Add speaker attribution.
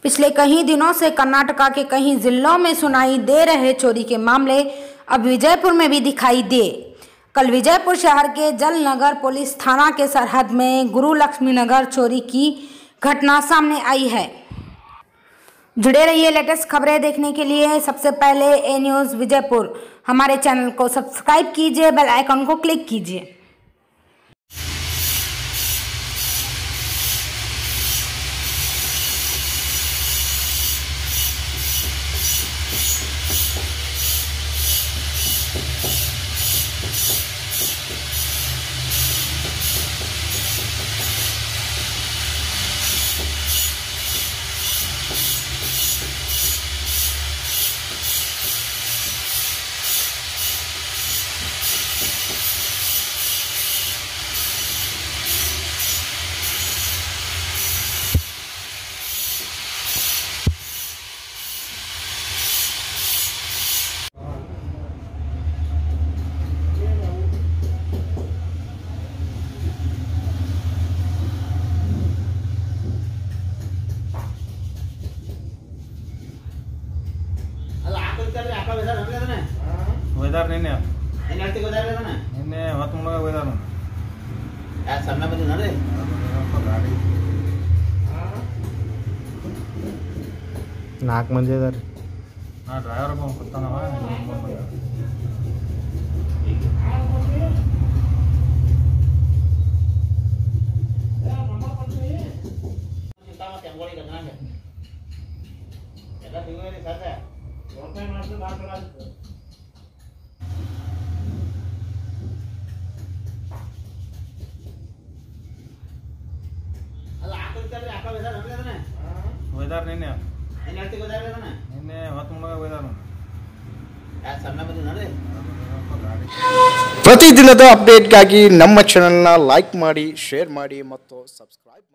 Speaker 1: पिछले कई दिनों से कर्नाटका के कई जिलों में सुनाई दे रहे चोरी के मामले अब विजयपुर में भी दिखाई दिए। कल विजयपुर शहर के जलनगर पुलिस थाना के सरहद में गुरु लक्ष्मी नगर चोरी की घटना सामने आई है। जुड़े रहिए लेटेस्ट खबरें देखने के लिए। सबसे पहले ए न्यूज़ विजयपुर हमारे चैनल को सब्सक्राइब कीजिए, बेल आइकन को क्लिक कीजिए।
Speaker 2: वेदर निन्ने निन्ने ಹೊತ್ತು ಮುಳುಗ वेदर
Speaker 3: ಯಾರು ಸಣ್ಣ ಬಂದಿದ್ದಾರೆ
Speaker 2: ಗಾಡಿ 4 ಮಂದಿ ಇದ್ದಾರೆ ನಾ ಡ್ರೈವರ್ ಬಂದು ಕೂತಾನವ
Speaker 3: ಎಲ್ಲ ತಿಂಗಳಿಗೆ ಸಾಧ್ಯ ಒಳ್ಳೆ ಮಾಡ್ತು ಮಾತ್ರ
Speaker 2: वेदर निन्ने
Speaker 3: ನಿನ್ನೆ
Speaker 2: ಹೊತ್ತು ಮುಳುಗ वेदर
Speaker 3: ಯಾರು ಸಣ್ಣ ಬಂದಿದ್ದಾರೆ
Speaker 4: ಪ್ರತಿದಿನದ ಅಪ್ಡೇಟ್ಗಾಗಿ ನಮ್ಮ ಚಾನೆಲ್ನ ಲೈಕ್ ಮಾಡಿ, ಶೇರ್ ಮಾಡಿ ಮತ್ತು ಸಬ್ಸ್ಕ್ರೈಬ್